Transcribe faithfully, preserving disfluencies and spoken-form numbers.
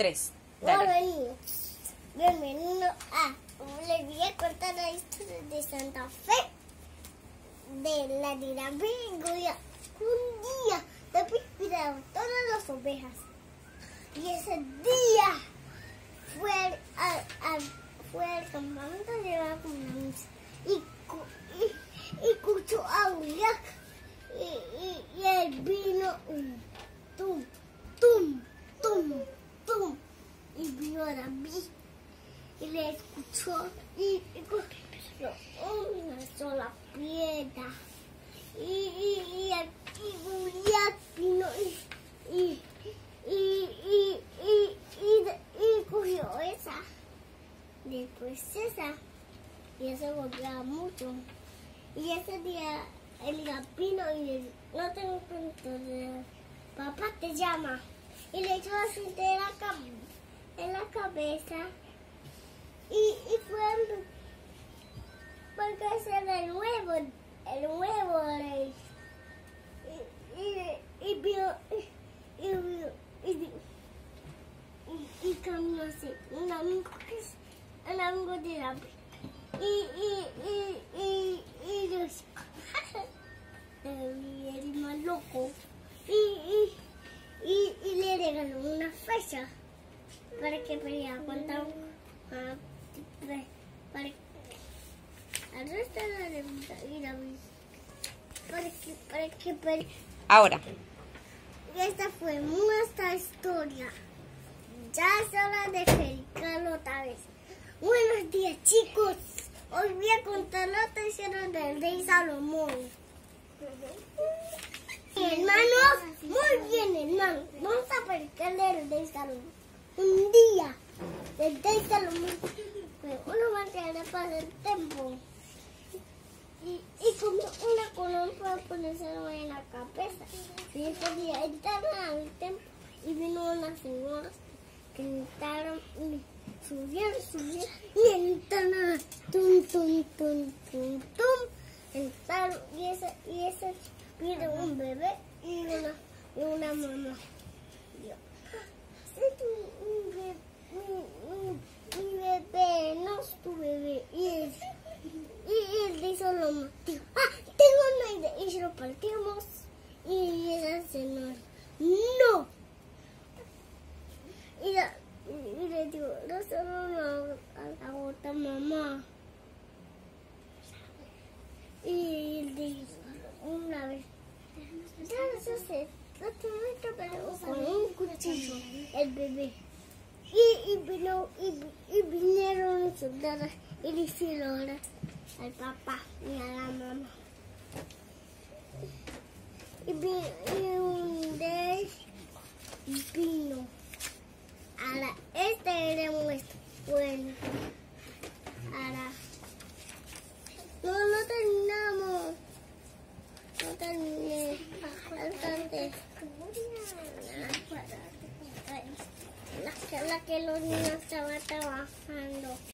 tres. Bienvenido. Bienvenido a... Les voy a contar la historia de Santa Fe. De la de la Virgoya. Un día David cuidaba todas las ovejas. Y ese día fue al, a, a, fue al campamento de la comunidad. Y, y, y escuchó a Goliat. Y, y, y él vino y tum, tum, tum, tum. Y vino a David y le escuchó y, y cogió una sola piedra. Y, y, y, y Goliat vino y, y, y, y, y, y, y cogió esa. Después esa. Y eso golpeaba mucho. Y ese día el vino y le no tengo cuento de papá te llama. Y le echó así de la cabeza. En la cabeza y, y fue porque ese era el huevo el huevo y y y vio y y, y, y, y caminó así un amigo que es un amigo de la y y y y y los y el más loco y y y, y le regaló una flecha para que peleara contra un para, para al resto de la pregunta y la para que para que peleara. Ahora. Esta fue nuestra historia. Ya es hora de explicarlo otra vez. Buenos días, chicos. Hoy voy a contar la tercera del rey Salomón. Hermanos, muy bien, hermanos. Vamos a explicarle el rey Salomón. Un día, el rey Salomón fue una manera para el templo y, y compró una corona para ponérselo en la cabeza. Y ese día entraron al templo y vino unas señoras que entraron y subieron, subieron y entraron, tum, tum, tum, tum, tum, entraron y ese, y ese vino un bebé y una, y una mamá. Mi bebé, mi, mi bebé, no es tu bebé. Y él, y él hizo lo más. Dijo, ah, tengo una idea. Y se lo partimos. Y esa señora, no. Y, la, y le digo, no se lo a la otra mamá. Y él dijo, una vez, ya no sé. Con un cuchillo el bebé y, y, vino, y, y vinieron los soldados y le hicieron al papá y a la mamá y, vi, y un de vino a la este era nuestro bueno ahora no no terminamos no terminé bastante. La que, la que los niños estaban trabajando.